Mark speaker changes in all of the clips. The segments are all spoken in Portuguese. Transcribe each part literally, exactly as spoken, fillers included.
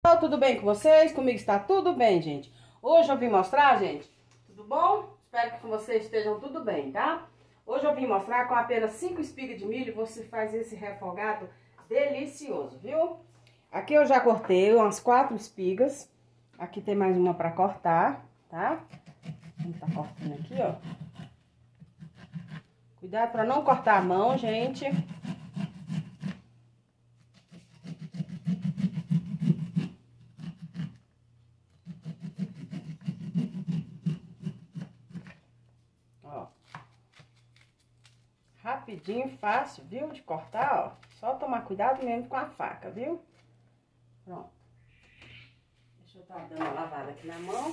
Speaker 1: Tudo bem com vocês? Comigo está tudo bem, gente. Hoje eu vim mostrar, gente, tudo bom? Espero que com vocês estejam tudo bem, tá? Hoje eu vim mostrar com apenas cinco espigas de milho você faz esse refogado delicioso, viu? Aqui eu já cortei umas quatro espigas. Aqui tem mais uma para cortar, tá? Vamos tá cortando aqui, ó. Cuidado para não cortar a mão, gente. Ó. Rapidinho, fácil, viu? De cortar, ó. Só tomar cuidado mesmo com a faca, viu? Pronto. Deixa eu tá dando uma lavada aqui na mão.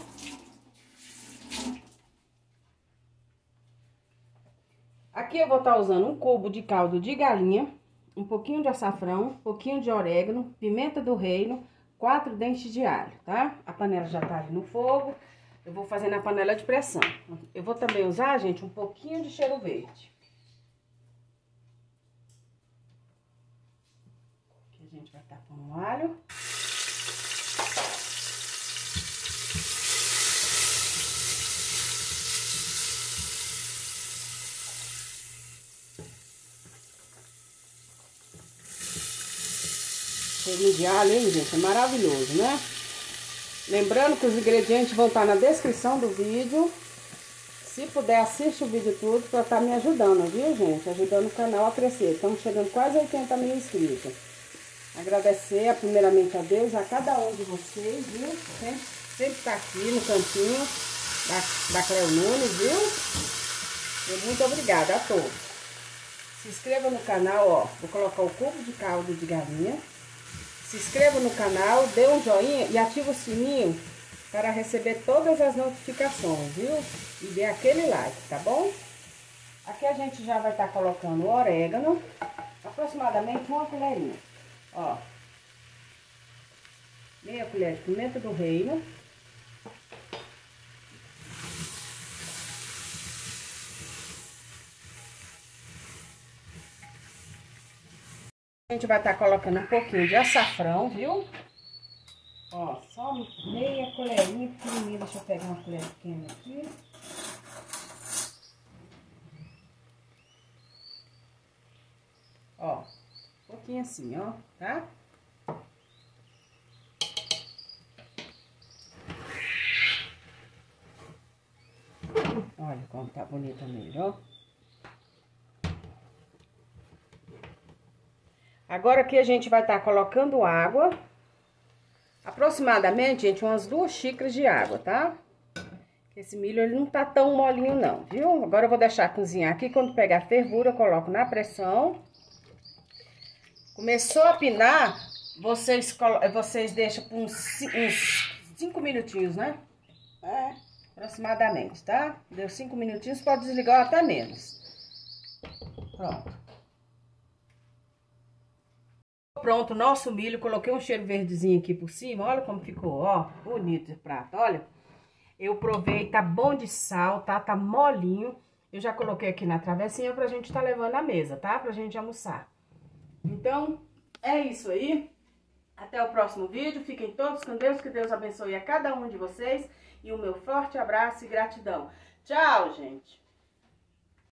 Speaker 1: Aqui eu vou estar usando um cubo de caldo de galinha, um pouquinho de açafrão, um pouquinho de orégano, pimenta do reino, quatro dentes de alho, tá? A panela já tá ali no fogo. Eu vou fazer na panela de pressão. Eu vou também usar, gente, um pouquinho de cheiro verde. Aqui a gente vai estar pondo o alho. Cheirinho de alho, hein, gente? É maravilhoso, né? Lembrando que os ingredientes vão estar na descrição do vídeo. Se puder, assiste o vídeo tudo para estar me ajudando, viu, gente? Ajudando o canal a crescer. Estamos chegando quase a oitenta mil inscritos. Agradecer primeiramente a Deus, a cada um de vocês, viu? Sempre, sempre tá aqui no cantinho da, da Cleo Nunes, viu? E muito obrigada a todos. Se inscreva no canal, ó. Vou colocar o cubo de caldo de galinha. Se inscreva no canal, dê um joinha e ative o sininho para receber todas as notificações, viu? E dê aquele like, tá bom? Aqui a gente já vai estar colocando o orégano, aproximadamente uma colherinha. Ó, meia colher de pimenta do reino. A gente vai estar colocando um pouquinho de açafrão, viu? Ó, só meia colherinha pequenininha. Deixa eu pegar uma colher pequena aqui. Ó, um pouquinho assim, ó, tá? Olha como tá bonita mesmo, ó. Agora aqui a gente vai estar colocando água. Aproximadamente, gente, umas duas xícaras de água, tá? Esse milho, ele não tá tão molinho não, viu? Agora eu vou deixar cozinhar aqui. Quando pegar fervura, eu coloco na pressão. Começou a pinar, vocês, vocês deixam por uns cinco minutinhos, né? É, aproximadamente, tá? Deu cinco minutinhos, pode desligar até menos. Pronto. Pronto, nosso milho, coloquei um cheiro verdezinho aqui por cima, olha como ficou, ó, bonito esse prato, olha. Eu provei, tá bom de sal, tá, tá molinho. Eu já coloquei aqui na travessinha pra gente tá levando à mesa, tá? Pra gente almoçar. Então, é isso aí. Até o próximo vídeo, fiquem todos com Deus, que Deus abençoe a cada um de vocês. E o meu forte abraço e gratidão. Tchau, gente!